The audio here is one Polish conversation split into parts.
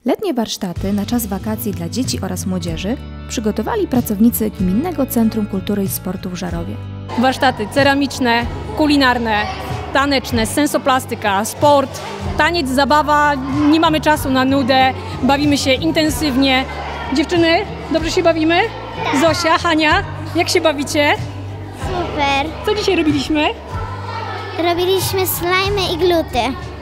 Letnie warsztaty na czas wakacji dla dzieci oraz młodzieży przygotowali pracownicy Gminnego Centrum Kultury i Sportu w Żarowie. Warsztaty ceramiczne, kulinarne, taneczne, sensoplastyka, sport, taniec, zabawa, nie mamy czasu na nudę, bawimy się intensywnie. Dziewczyny, dobrze się bawimy? Tak. Zosia, Hania, jak się bawicie? Super. Co dzisiaj robiliśmy? Robiliśmy slajmy i gluty.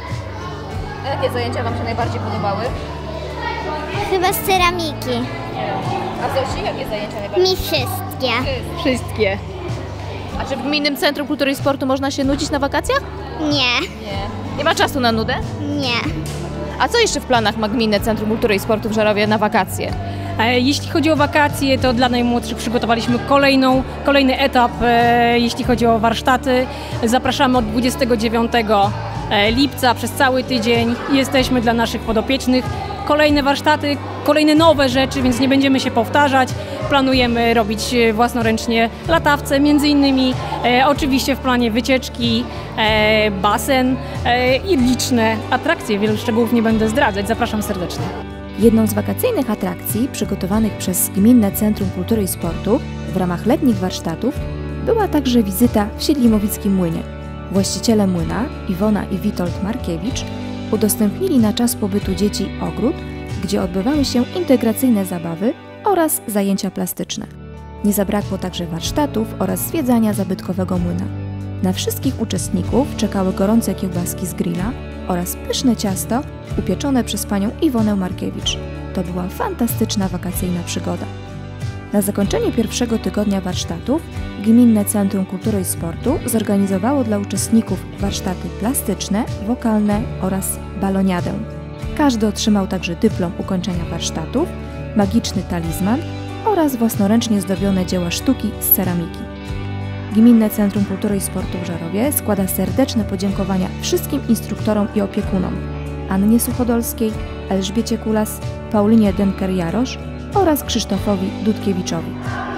Jakie zajęcia Wam się najbardziej podobały? Chyba z ceramiki. A Zosi, jakie zajęcia najbardziej? Mi wszystkie. Wszystkie. A czy w Gminnym Centrum Kultury i Sportu można się nudzić na wakacjach? Nie. Nie ma czasu na nudę? Nie. A co jeszcze w planach ma Gminne Centrum Kultury i Sportu w Żarowie na wakacje? Jeśli chodzi o wakacje, to dla najmłodszych przygotowaliśmy kolejny etap, jeśli chodzi o warsztaty. Zapraszamy od 29 lipca przez cały tydzień. Jesteśmy dla naszych podopiecznych. Kolejne warsztaty, kolejne nowe rzeczy, więc nie będziemy się powtarzać. Planujemy robić własnoręcznie latawce, między innymi oczywiście w planie wycieczki, basen i liczne atrakcje. Wielu szczegółów nie będę zdradzać. Zapraszam serdecznie. Jedną z wakacyjnych atrakcji przygotowanych przez Gminne Centrum Kultury i Sportu w ramach letnich warsztatów była także wizyta w Siedlimowickim Młynie. Właściciele młyna, Iwona i Witold Markiewicz, udostępnili na czas pobytu dzieci ogród, gdzie odbywały się integracyjne zabawy oraz zajęcia plastyczne. Nie zabrakło także warsztatów oraz zwiedzania zabytkowego młyna. Na wszystkich uczestników czekały gorące kiełbaski z grilla oraz pyszne ciasto upieczone przez panią Iwonę Markiewicz. To była fantastyczna wakacyjna przygoda. Na zakończenie pierwszego tygodnia warsztatów Gminne Centrum Kultury i Sportu zorganizowało dla uczestników warsztaty plastyczne, wokalne oraz baloniadę. Każdy otrzymał także dyplom ukończenia warsztatów, magiczny talizman oraz własnoręcznie zdobione dzieła sztuki z ceramiki. Gminne Centrum Kultury i Sportu w Żarowie składa serdeczne podziękowania wszystkim instruktorom i opiekunom: Annie Suchodolskiej, Elżbiecie Kulas, Paulinie Denker-Jarosz oraz Krzysztofowi Dudkiewiczowi.